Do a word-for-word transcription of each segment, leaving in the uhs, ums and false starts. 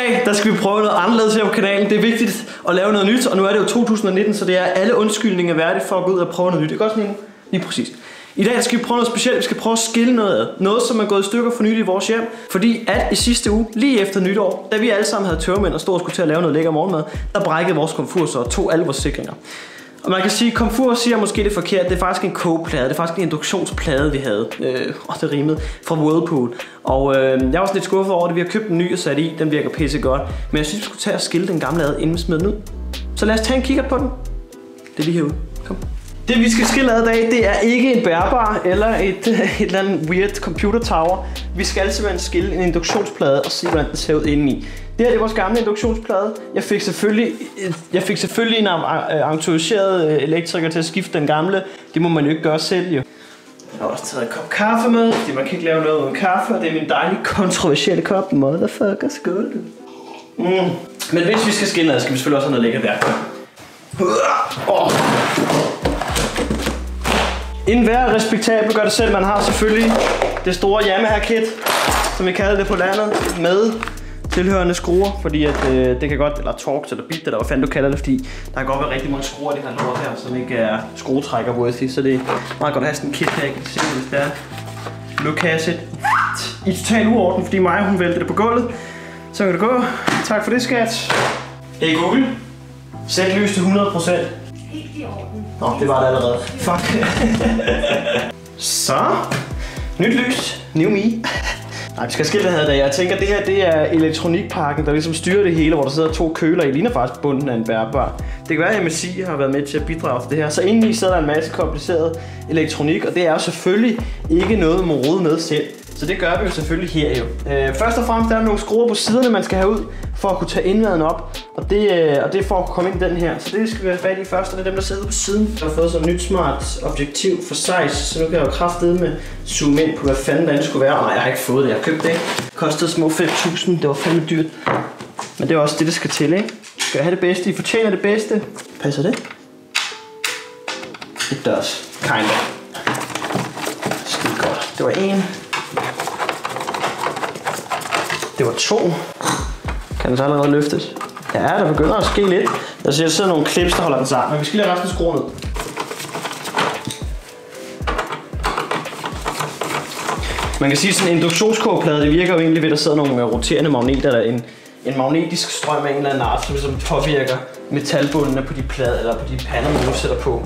dag, der skal vi prøve noget anderledes her på kanalen. Det er vigtigt at lave noget nyt, og nu er det jo to tusind nitten, så det er alle undskyldninger værdigt for at gå ud og prøve noget nyt. Ikke også, Nino? Lige præcis. I dag skal vi prøve noget specielt. Vi skal prøve at skille noget ad. Noget, som er gået i stykker for nylig i vores hjem. Fordi at i sidste uge, lige efter nytår, da vi alle sammen havde tørmænd og stod og skulle til at lave noget lækker morgenmad, der brækkede vores komfur så og tog alle vores sikringer. Og man kan sige, at komfur siger måske det forkert. Det er faktisk en kogeplade. Det er faktisk en induktionsplade, vi havde. Øh, og det rimede. Fra Whirlpool. Og øh, jeg var sådan lidt skuffet over det. Vi har købt en ny og sat i. Den virker pisse godt. Men jeg synes, vi skulle tage og skille den gamle ad, inden vi smider den ud. Så lad os tage en kigger på den. Det er lige herude. Kom. Det vi skal skille ad i dag, det er ikke en bærbar eller et, et eller andet weird computer tower. Vi skal simpelthen skille en induktionsplade og se, hvordan den ser ud indeni. Det her det er vores gamle induktionsplade. Jeg fik selvfølgelig, jeg fik selvfølgelig en autoriseret elektriker til at skifte den gamle. Det må man jo ikke gøre selv, jo. Jeg har også taget en kop kaffe med, fordi man kan ikke lave noget uden kaffe. Og det er min dejlige kontroversielle kop. Motherfucker, skål. Mm. Men hvis vi skal skille ad, skal vi selvfølgelig også have noget lækkert værktøj. Oh. En hver respektabel gør det selv. Man har selvfølgelig det store Yamaha-kit, som vi kalder det på landet, med tilhørende skruer, fordi at, øh, det kan godt, eller torx eller bit, eller hvad fanden du kalder det, fordi der kan godt være rigtig mange skruer i det her lort her, som ikke er skruetrækker worthy, så det er meget godt at have sådan en kit her, jeg kan se, hvis det er. Nu kan jeg sætte i total uorden, fordi mig hun vælter det på gulvet. Så kan det gå. Tak for det, skat. Hey Google, sæt lys til hundrede procent. Helt i orden. Nå, det var det allerede. Fuck. Så. Nyt lys. New me. Nej, vi skal skille det her i dag. Jeg tænker, det her det er elektronikpakken, der ligesom styrer det hele, hvor der sidder to køler i. Ligner faktisk bunden af en bærbar. Det kan være, at M S I har været med til at bidrage til det her. Så indeni sidder der en masse kompliceret elektronik, og det er jo selvfølgelig ikke noget, man rode med selv. Så det gør vi jo selvfølgelig her jo. Øh, først og fremmest der er der nogle skruer på siderne, man skal have ud, for at kunne tage indmaden op. Og det, øh, og det er for at kunne komme ind i den her. Så det skal vi have fat i først, og det er dem, der sidder på siden. Jeg har fået sådan et nyt smart objektiv for size, så nu kan jeg jo kraftedeme zoome ind på, hvad fanden den skulle være. Nej, jeg har ikke fået det. Jeg har købt det. Det kostede små fem tusind. Det var fandme dyrt. Men det er også det, der skal til, ikke? Skal jeg have det bedste? I fortjener det bedste. Passer det? It does. Kinda. Skide godt. Det var en. Det var to. Kan den så allerede løftes? Ja, der begynder at ske lidt. Der sidder nogle klips, der holder den sammen. Men vi skal lige resten skrue ned. Man kan sige, at sådan en induktionskogeplade, det virker jo egentlig ved, at der sidder nogle roterende magneter, eller en, en magnetisk strøm af en eller anden art, som ligesom påvirker metalbundene på de plader, eller på de pander, man nu sætter på.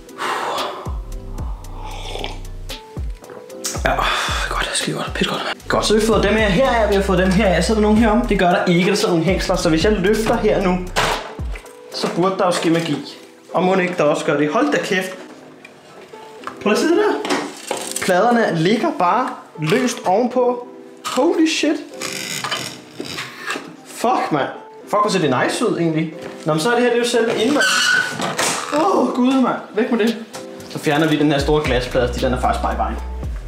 Ja, godt, skide godt, pisse godt. Godt, så har vi fået dem her her, vi har fået dem her af, så er der nogen herom. Det gør der ikke, der sidder nogle hængsler, så hvis jeg løfter her nu, så burde der jo ske magi. Og må ikke der også gør det. Hold da kæft. Prøv at se det der. Pladerne ligger bare løst ovenpå. Holy shit. Fuck, mand. Fuck, hvor ser det nice ud egentlig. Nå, men så er det her, det er jo selve indmad. Åh, oh, gud, mand. Væk med det. Så fjerner vi den her store glasplade, fordi den er faktisk bare i vejen.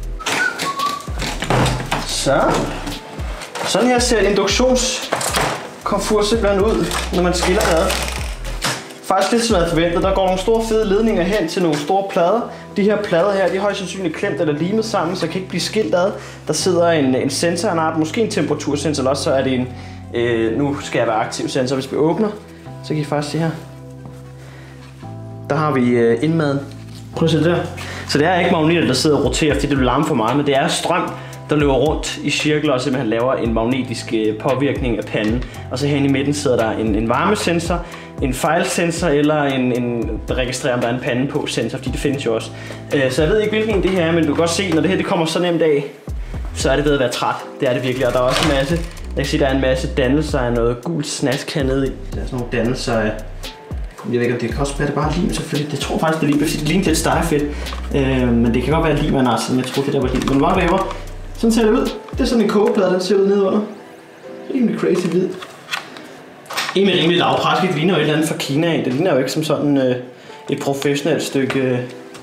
Så. Sådan her ser induktionskomfur simpelthen ud, når man skiller ad. Faktisk lidt som jeg havde forventet. Der går nogle store fede ledninger hen til nogle store plader. De her plader her, de er højst sandsynligt klemt eller limet sammen, så kan ikke blive skilt ad. Der sidder en, en sensor, en art, måske en temperatursensor, eller også så er det en, øh, nu skal jeg være aktiv sensor. Hvis vi åbner, så kan I faktisk se her. Der har vi øh, indmaden. Prøv at se det der. Så det er ikke magneter, der sidder og roterer, fordi det vil larme for meget, men det er strøm, der løber rundt i cirkler og simpelthen laver en magnetisk påvirkning af panden. Og så herinde i midten sidder der en, en varmesensor, en fejlsensor eller en, en, der registrerer, om der er en pande på sensor, fordi det findes jo også. Så jeg ved ikke, hvilken det her er, men du kan godt se, når det her det kommer så nemt af, så er det ved at være træt. Det er det virkelig, og der er også en masse, jeg kan se, der er en masse dannelser af noget gult snask hernede i. Der er sådan nogle dannelser af, jeg ved ikke, om det kan også være det bare lim selvfølgelig. Det tror faktisk, det er lim, fordi det ligner lidt stegefedt. Øh, men det kan godt være lim, man har, jeg tror, det der var lim. Men whatever. Sådan ser det ud. Det er sådan en kogeplade, den ser ud nedenunder. Rimelig crazy hvid. Egentlig rimelig lavpraktisk. Det ligner jo et eller andet fra Kina af. Det ligner jo ikke som sådan øh, et professionelt stykke øh,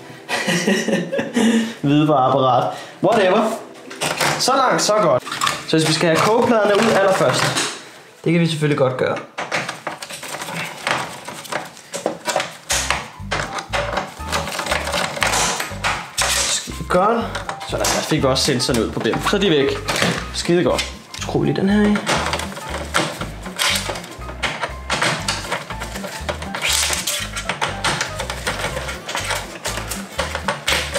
hvidevareapparat. Whatever. Så langt, så godt. Så hvis vi skal have kogepladerne ud allerførst, det kan vi selvfølgelig godt gøre. Godt. Så der fik vi også sensorerne ud på dem. Så er de væk. Skide godt. Skru lige den her i.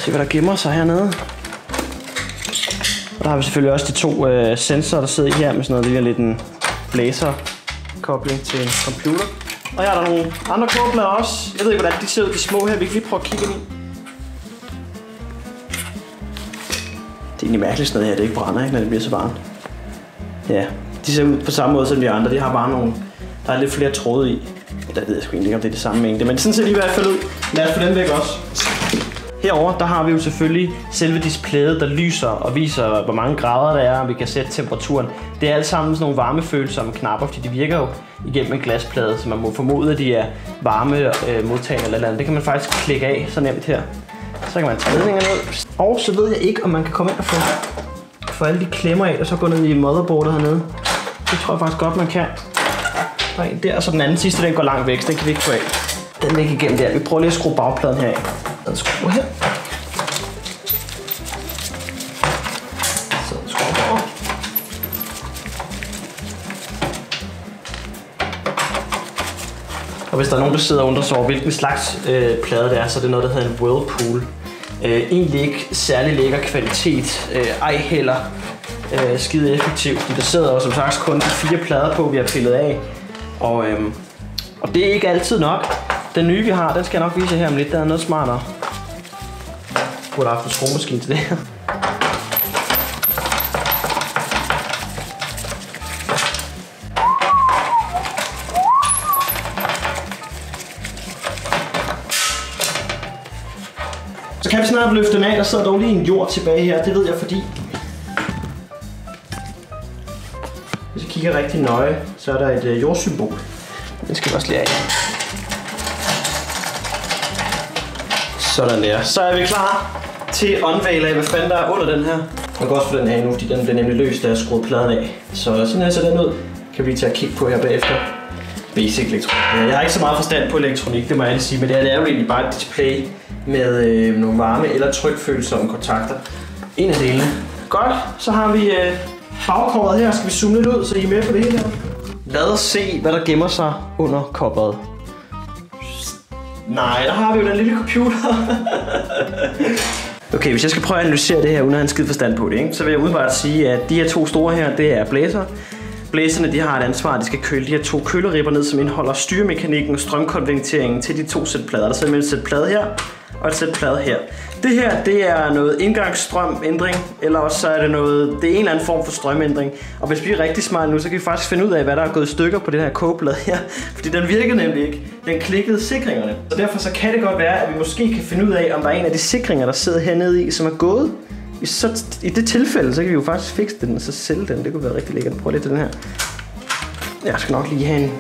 Se hvad der gemmer sig hernede. Og der har vi selvfølgelig også de to øh, sensorer, der sidder i her med sådan noget, det er lidt en blæserkobling til en computer. Og her er der nogle andre kogeplader også. Jeg ved ikke, hvordan de ser ud, de små her. Vi kan lige prøve at kigge ind i. Det er egentlig mærkeligt sådan noget her, det ikke brænder, ikke, når det bliver så varmt. Ja, de ser ud på samme måde som de andre. De har bare nogle, der er lidt flere tråde i. Der ved jeg sgu ikke, om det er det samme mængde, men sådan ser de i hvert fald ud. Lad os få dem væk også. Herover der har vi jo selvfølgelig selve displayet, der lyser og viser, hvor mange grader der er, og vi kan sætte temperaturen. Det er alt sammen sådan nogle varmefølsomme knapper, fordi de virker jo igennem en glasplade, så man må formode, at de er varme øh, modtagende eller andet. Det kan man faktisk klikke af så nemt her. Så kan man tage ledningerne ud. Og så ved jeg ikke, om man kan komme ind og få, få alle de klemmer af, og så gå ned i motherboardet hernede. Det tror jeg faktisk godt, man kan. Der er en der, og så den anden sidste, den går langt væk, så den kan vi ikke få af. Den ligger igennem der. Vi prøver lige at skrue bagpladen her af. Den skruer her. Så den skruer over. Og hvis der er nogen, der sidder og undrer sig over, hvilken slags øh, plade det er, så er det noget, der hedder en Whirlpool. Øh, egentlig ikke særlig lækker kvalitet, øh, ej heller øh, skide effektivt. Der sidder jo som sagt kun de fire plader på, vi har pillet af. Og, øh, og det er ikke altid nok. Den nye vi har, den skal jeg nok vise her om lidt, der er noget smartere. Jeg burde have haft en skruemaskine til det her. Så kan vi snart løfte den af, der sidder dog lige en jord tilbage her, det ved jeg fordi. Hvis jeg kigger rigtig nøje, så er der et øh, jordsymbol. Den skal vi også lige af. Sådan der. Så er vi klar til at unveil af, hvad fanden der er under den her. Man kan også få den her nu, fordi den bliver nemlig løst, da jeg skruede pladen af. Så sådan her ser den ud. Kan vi tage og kigge på her bagefter. Basic elektronik. Jeg har ikke så meget forstand på elektronik, det må jeg lige sige, men det er, det er jo egentlig bare et display med øh, nogle varme- eller trykfølsomme kontakter. En af delene. Godt, så har vi øh, bagcoveret her. Skal vi zoome lidt ud, så I er med på det hele her. Lad os se, hvad der gemmer sig under coveret. Nej, der har vi jo den lille computer. Okay, hvis jeg skal prøve at analysere det her, uden at have en skid forstand på det, ikke? Så vil jeg udebart sige, at de her to store her, det er blæser. Blæserne, de har et ansvar, at de skal køle de her to køleribber ned, som indeholder styremekanikken og strømkonverteringen til de to sæt plader. Der sidder mellem et sæt plade her og et sæt plade her. Det her, det er noget indgangsstrømændring, eller også så er det noget, det er en eller anden form for strømændring. Og hvis vi er rigtig smart nu, så kan vi faktisk finde ud af, hvad der er gået i stykker på det her kogeplade her. Fordi den virker nemlig ikke. Den klikkede sikringerne. Så derfor så kan det godt være, at vi måske kan finde ud af, om der er en af de sikringer, der sidder hernede i, som er gået. I, så, I det tilfælde, så kan vi jo faktisk fikse den og så sælge den. Det kunne være rigtig lækkert. Prøv lidt til den her. Jeg skal nok lige have en,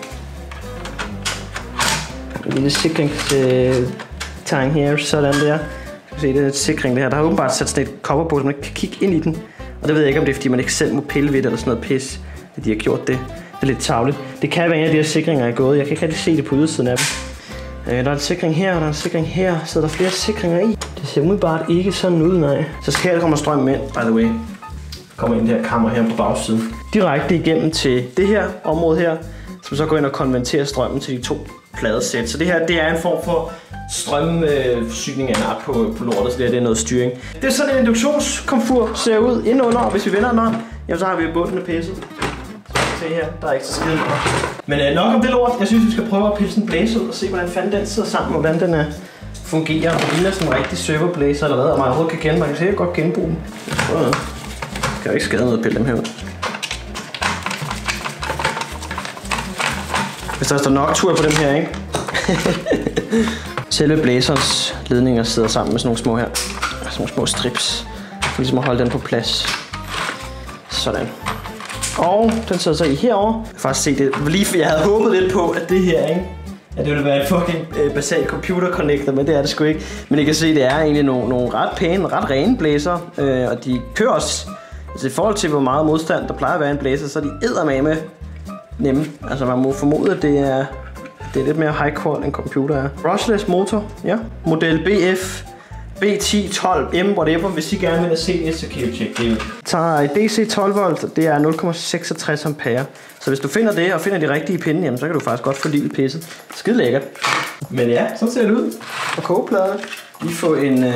en lille sikringstang her. Sådan der. Se, det er et sikring det her. Der har åbenbart sat sådan et cover på, så man ikke kan kigge ind i den. Og det ved jeg ikke, om det er, fordi man ikke selv må pille ved det eller sådan noget pis, at de har gjort det. Det er lidt tarveligt. Det kan være en af de her sikringer er gået. Jeg kan ikke rigtig se det på ydersiden af dem. Øh, der er en sikring her, og der er en sikring her. Så der er flere sikringer i. Det ser umiddelbart ikke sådan ud, nej. Så skal her kommer strømmen ind, by the way. Kommer ind i det her kammer her på bagsiden. Direkte igennem til det her område her, som så går ind og konverterer strømmen til de to pladesæt. Så det her, det er en form for strømforsyning af en art på, på lortet, så det, her, det er noget styring. Det er sådan en induktionskomfur ser ud indenunder, og hvis vi vender den om, jamen, så har vi bunden af pisset. Se her, der er ikke så skide. Men øh, nok om det lort. Jeg synes, vi skal prøve at pille sådan en blæse ud og se, hvordan fanden den sidder sammen, og hvordan den er, fungerer. Det ligner sådan en rigtig serverblæser eller hvad, og man overhovedet kan kende. Man kan sikkert godt genbruge den. Det kan jo ikke skade noget at pille dem her ud. Hvis der står nok tur på dem her, ikke? Selve blæserens ledninger sidder sammen med sådan nogle små her. Sådan nogle små strips. For ligesom at holde den på plads. Sådan. Og den sidder så i herovre. Jeg kan faktisk se det lige for jeg havde håbet lidt på, at det her, ikke? At det ville være et fucking øh, basal computer connector, men det er det sgu ikke. Men I kan se, det er egentlig nogle, nogle ret pæne, ret rene blæser. Øh, og de kører også. Altså i forhold til, hvor meget modstand der plejer at være en blæser, så er de eddermame nemme. Altså man må formode, at det er, det er lidt mere high core end computer er. Brushless motor, ja. Model B F B ti tolv M, whatever. Hvis I gerne vil se det, så kan I tjekke det ud. Tager D C tolv volt, det er nul komma seksogtres ampere. Så hvis du finder det, og finder de rigtige pinde, jamen, så kan du faktisk godt få lille pisset. Skide lækkert. Men ja, sådan ser det ud. Og kogepladerne. Vi får en, øh,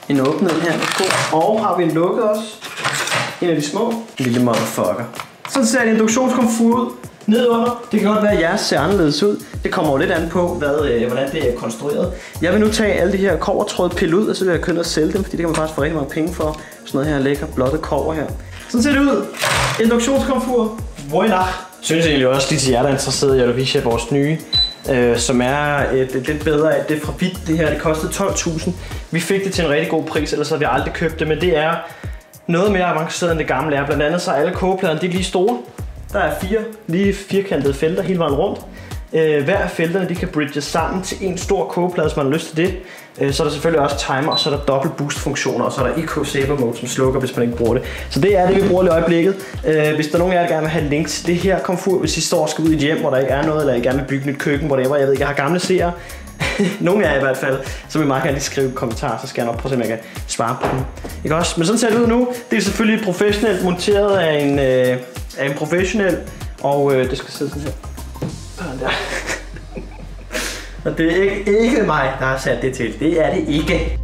En åbnet her. Og har vi en lukket også. En af de små. Lille motherfucker. Sådan ser et induktionskomfur ud. Nedunder. Det kan godt være, at jeres ser anderledes ud. Det kommer jo lidt an på, hvad, øh, hvordan det er konstrueret. Jeg vil nu tage alle de her kobbertråd pille ud, og så vil jeg købe og sælge dem, fordi det kan man faktisk få rigtig mange penge for. Sådan noget her lækker blottet kobber her. Sådan ser det ud. Induktionskomfur. Voila. Synes egentlig også lige til jer, der er interesseret i at vise vores nye, øh, som er et lidt bedre af det fra Vidt. Det her, det kostede tolv tusind. Vi fik det til en rigtig god pris, ellers havde vi aldrig købt det, men det er noget mere avanceret end det gamle er. Blandt andet så er alle kogepladerne, de er lige store. Der er fire lige firkantede felter hele vejen rundt. Øh, hver af felterne de kan bridges sammen til en stor kogeplade, hvis man har lyst til det. Øh, så er der selvfølgelig også timer, og så er der dobbelt boost funktioner, og så er der Eco Saver Mode, som slukker, hvis man ikke bruger det. Så det er det, vi bruger i øjeblikket. Øh, hvis der er nogen af jer, der gerne vil have link til det her komfur, hvis I står og skal ud i et hjem, hvor der ikke er noget, eller I gerne vil bygge et nyt køkken, hvor det er, jeg ved ikke, jeg har gamle seere. Nogle af jer i hvert fald, så vil jeg meget gerne lige skrive kommentarer, så skal jeg nok prøve at se, om jeg kan svare på dem. Ikke også? Men sådan ser det ud nu. Det er selvfølgelig professionelt monteret af en, øh, af en professionel, og øh, det skal sidde sådan her. Sådan der. Og det er ikke, ikke mig, der har sat det til. Det er det ikke.